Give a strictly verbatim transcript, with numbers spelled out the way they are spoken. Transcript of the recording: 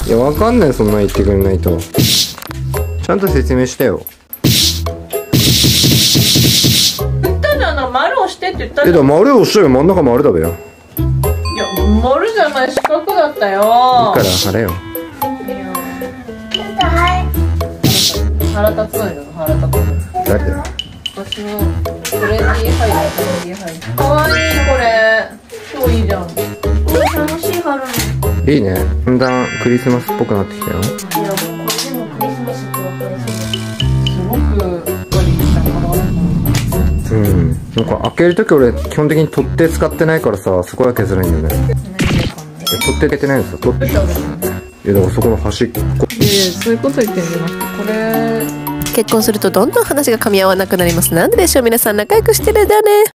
いや、わかんない、そんな言ってくれないと。ちゃんと説明してよ。 言ったじゃん、なんか丸押してって言ったえ、 じゃん。 だから丸押しとよ、真ん中丸だべよ。いいいや、丸じゃない、四角だったよ。 から晴れよ。 腹立つのよ、腹立つの。 誰だよ。 私のトレンディーハイトレンディーハイかわいい、これ超いいじゃん。 楽しい春の。 いいね。だんだんクリスマスっぽくなってきたよ。 いや、これでもクリスマスってわかりそう。 すごくしっかりしたから。 うん。なんか開けるとき俺基本的に取っ手使ってないからさ、そこだけづらいんだよね。取っ手出てないんですよ。取っ手。いや、だからそこの端っこ。 いやいや、そういうこと言ってんじゃなくて、これ。 結婚するとどんどん話が噛み合わなくなります。なんででしょう、皆さん仲良くしてるだね。